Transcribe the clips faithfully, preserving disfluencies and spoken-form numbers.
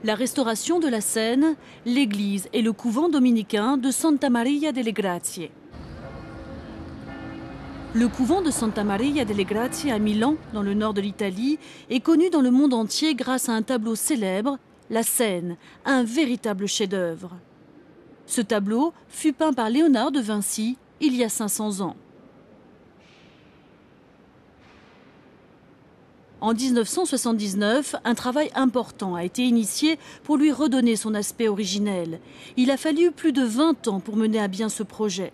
La restauration de la Seine, l'église et le couvent dominicain de Santa Maria delle Grazie. Le couvent de Santa Maria delle Grazie à Milan, dans le nord de l'Italie, est connu dans le monde entier grâce à un tableau célèbre, la Seine, un véritable chef-d'œuvre. Ce tableau fut peint par Léonard de Vinci il y a cinq cents ans. En mille neuf cent soixante-dix-neuf, un travail important a été initié pour lui redonner son aspect originel. Il a fallu plus de vingt ans pour mener à bien ce projet.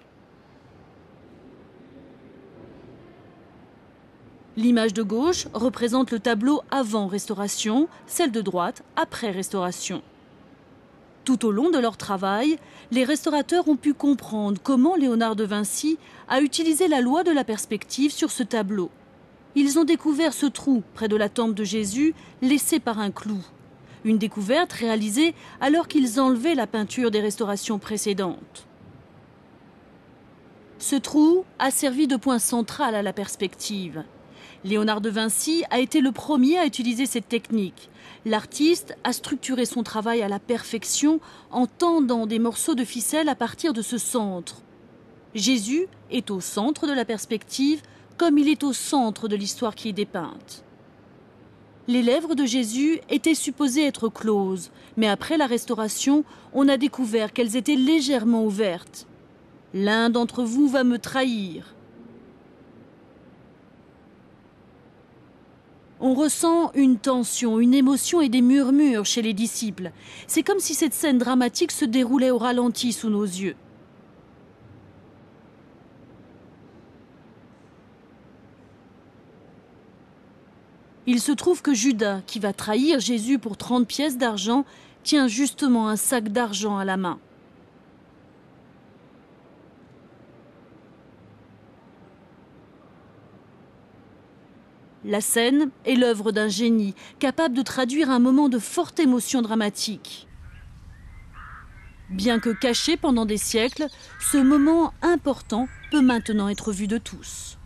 L'image de gauche représente le tableau avant restauration, celle de droite après restauration. Tout au long de leur travail, les restaurateurs ont pu comprendre comment Léonard de Vinci a utilisé la loi de la perspective sur ce tableau. Ils ont découvert ce trou près de la tempe de Jésus laissé par un clou. Une découverte réalisée alors qu'ils enlevaient la peinture des restaurations précédentes. Ce trou a servi de point central à la perspective. Léonard de Vinci a été le premier à utiliser cette technique. L'artiste a structuré son travail à la perfection en tendant des morceaux de ficelle à partir de ce centre. Jésus est au centre de la perspective comme il est au centre de l'histoire qui est dépeinte. Les lèvres de Jésus étaient supposées être closes, mais après la restauration, on a découvert qu'elles étaient légèrement ouvertes. « L'un d'entre vous va me trahir ». On ressent une tension, une émotion et des murmures chez les disciples. C'est comme si cette scène dramatique se déroulait au ralenti sous nos yeux. Il se trouve que Judas, qui va trahir Jésus pour trente pièces d'argent, tient justement un sac d'argent à la main. La scène est l'œuvre d'un génie, capable de traduire un moment de forte émotion dramatique. Bien que caché pendant des siècles, ce moment important peut maintenant être vu de tous.